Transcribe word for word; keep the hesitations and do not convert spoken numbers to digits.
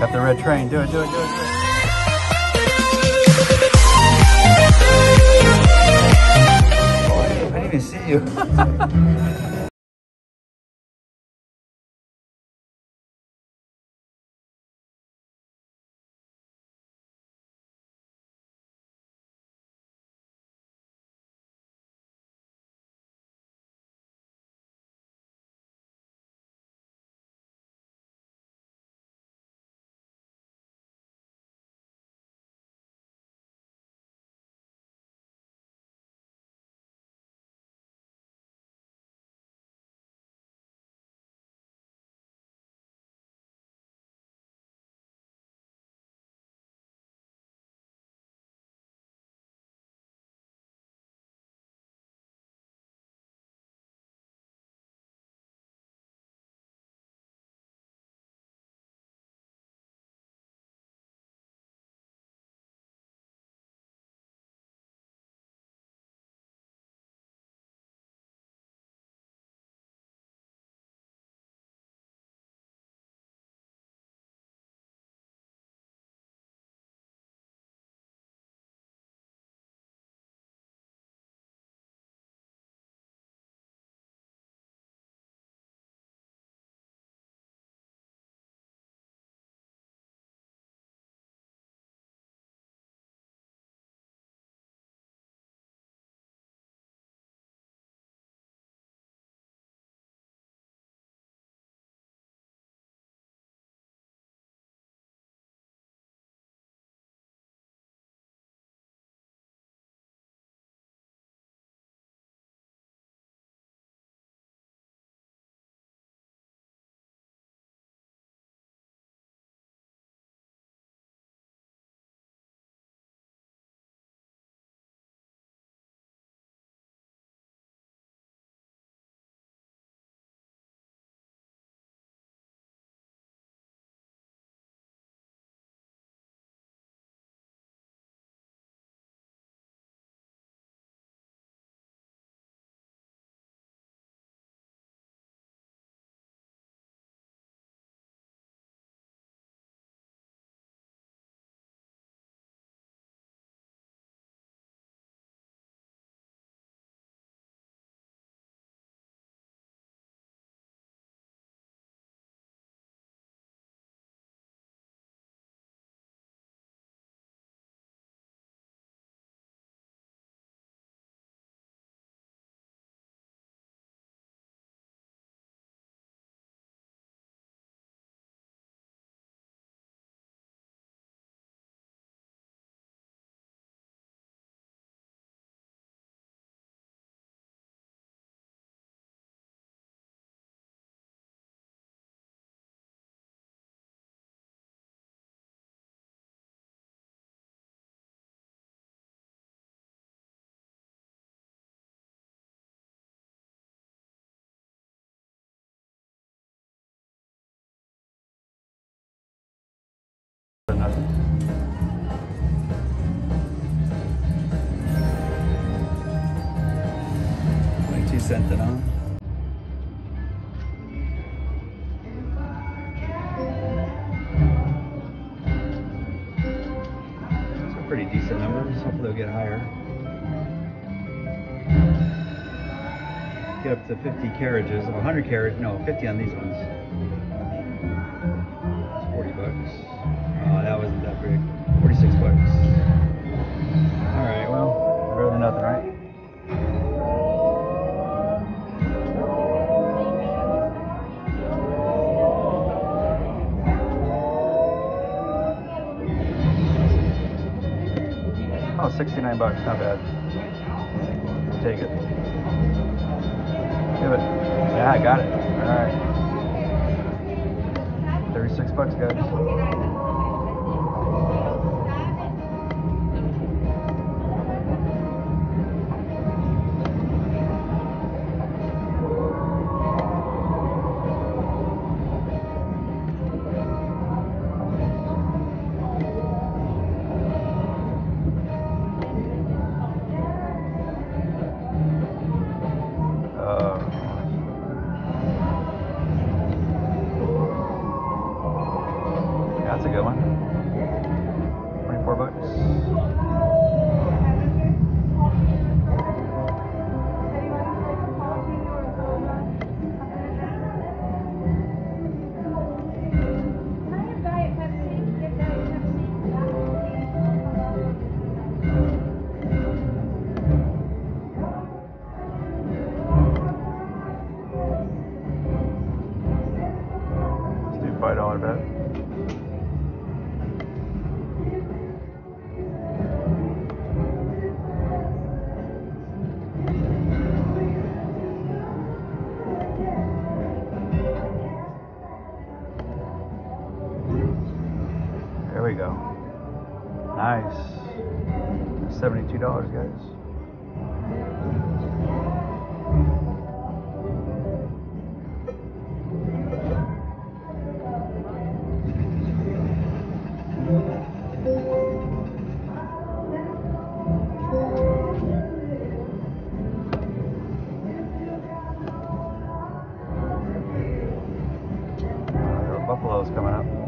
Got the red train. Do it, do it, do it, do it. Oh, I didn't even see you. twenty-two cents an hour. Those are pretty decent numbers. Hopefully they'll get higher. Get up to fifty carriages, one hundred carriage, no, fifty on these ones. It's forty bucks. Oh, that wasn't that big. forty-six bucks. Alright, well, better than nothing, right? Oh, sixty-nine bucks, not bad. Take it. Give it. Yeah, I got it. Alright. thirty-six bucks, guys. dollar bet. There we go. Nice. seventy-two dollars, guys. Uh, Buffalo's coming up.